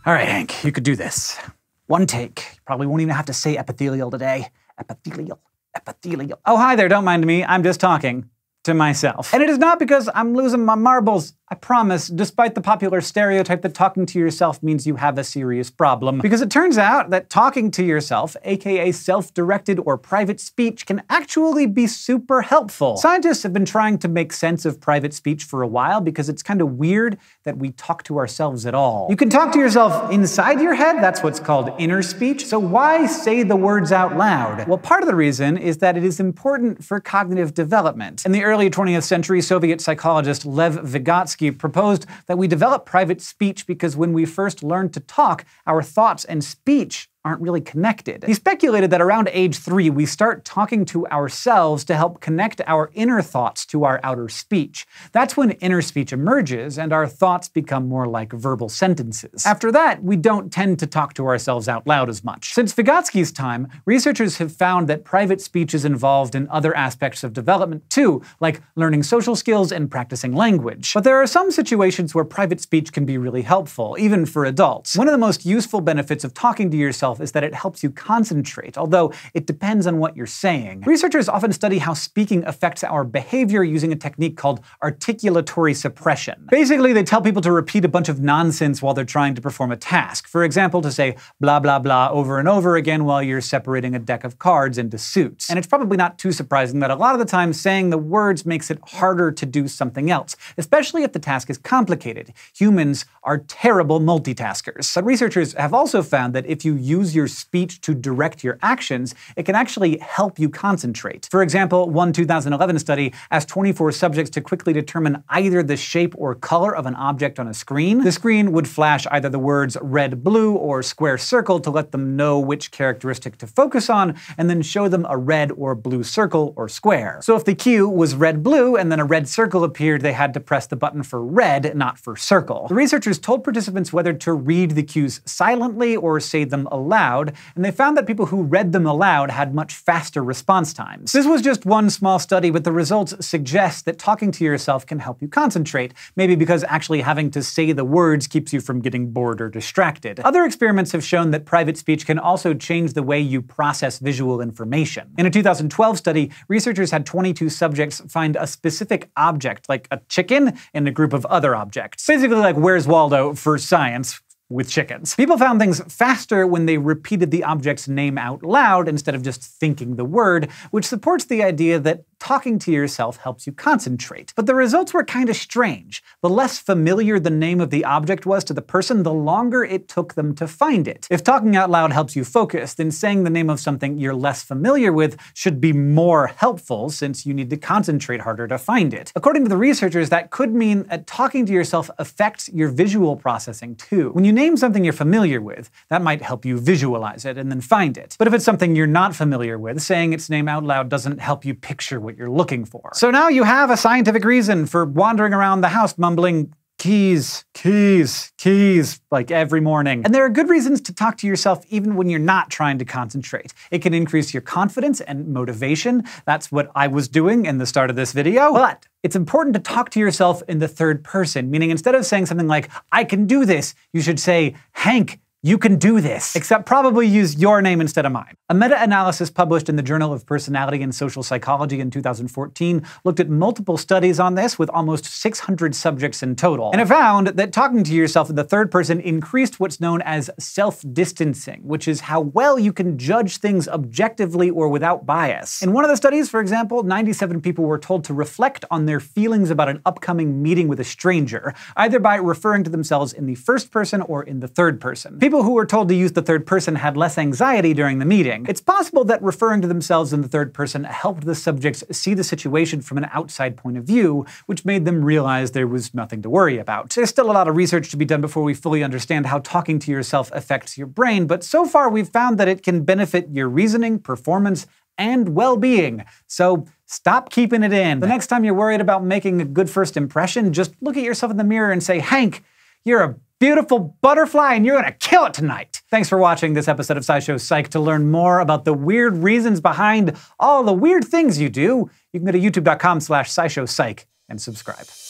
All right, Hank, you could do this. One take. You probably won't even have to say epithelial today. Epithelial. Epithelial. Oh, hi there, don't mind me. I'm just talking to myself. And it is not because I'm losing my marbles, I promise, despite the popular stereotype that talking to yourself means you have a serious problem. Because it turns out that talking to yourself, aka self-directed or private speech, can actually be super helpful. Scientists have been trying to make sense of private speech for a while because it's kind of weird that we talk to ourselves at all. You can talk to yourself inside your head, that's what's called inner speech, so why say the words out loud? Well, part of the reason is that it is important for cognitive development. In the early 20th century, Soviet psychologist Lev Vygotsky proposed that we develop private speech because when we first learn to talk, our thoughts and speech aren't really connected. He speculated that around age 3, we start talking to ourselves to help connect our inner thoughts to our outer speech. That's when inner speech emerges and our thoughts become more like verbal sentences. After that, we don't tend to talk to ourselves out loud as much. Since Vygotsky's time, researchers have found that private speech is involved in other aspects of development too, like learning social skills and practicing language. But there are some situations where private speech can be really helpful, even for adults. One of the most useful benefits of talking to yourself is that it helps you concentrate, although it depends on what you're saying. Researchers often study how speaking affects our behavior using a technique called articulatory suppression. Basically, they tell people to repeat a bunch of nonsense while they're trying to perform a task. For example, to say blah blah blah over and over again while you're separating a deck of cards into suits. And it's probably not too surprising that a lot of the time saying the words makes it harder to do something else, especially if the task is complicated. Humans are terrible multitaskers. But researchers have also found that if you use your speech to direct your actions, it can actually help you concentrate. For example, one 2011 study asked 24 subjects to quickly determine either the shape or color of an object on a screen. The screen would flash either the words red, blue, or square circle to let them know which characteristic to focus on, and then show them a red or blue circle or square. So if the cue was red, blue, and then a red circle appeared, they had to press the button for red, not for circle. The researchers told participants whether to read the cues silently or say them aloud, and they found that people who read them aloud had much faster response times. This was just one small study, but the results suggest that talking to yourself can help you concentrate, maybe because actually having to say the words keeps you from getting bored or distracted. Other experiments have shown that private speech can also change the way you process visual information. In a 2012 study, researchers had 22 subjects find a specific object, like a chicken, in a group of other objects. Basically like Where's Waldo for science, with chickens. People found things faster when they repeated the object's name out loud instead of just thinking the word, which supports the idea that talking to yourself helps you concentrate. But the results were kind of strange. The less familiar the name of the object was to the person, the longer it took them to find it. If talking out loud helps you focus, then saying the name of something you're less familiar with should be more helpful, since you need to concentrate harder to find it. According to the researchers, that could mean that talking to yourself affects your visual processing too. When you name something you're familiar with, that might help you visualize it and then find it. But if it's something you're not familiar with, saying its name out loud doesn't help you picture what you're looking for. So now you have a scientific reason for wandering around the house mumbling keys, keys, keys, like every morning. And there are good reasons to talk to yourself even when you're not trying to concentrate. It can increase your confidence and motivation. That's what I was doing in the start of this video. But it's important to talk to yourself in the third person, meaning instead of saying something like, I can do this, you should say, Hank, you can do this, except probably use your name instead of mine. A meta-analysis published in the Journal of Personality and Social Psychology in 2014 looked at multiple studies on this with almost 600 subjects in total. And it found that talking to yourself in the third person increased what's known as self-distancing, which is how well you can judge things objectively or without bias. In one of the studies, for example, 97 people were told to reflect on their feelings about an upcoming meeting with a stranger, either by referring to themselves in the first person or in the third person. People who were told to use the third person had less anxiety during the meeting. It's possible that referring to themselves in the third person helped the subjects see the situation from an outside point of view, which made them realize there was nothing to worry about. There's still a lot of research to be done before we fully understand how talking to yourself affects your brain, but so far we've found that it can benefit your reasoning, performance, and well-being. So stop keeping it in. The next time you're worried about making a good first impression, just look at yourself in the mirror and say, Hank, you're a beautiful butterfly and you're gonna kill it tonight. Thanks for watching this episode of SciShow Psych. To learn more about the weird reasons behind all the weird things you do, you can go to youtube.com/SciShowPsych and subscribe.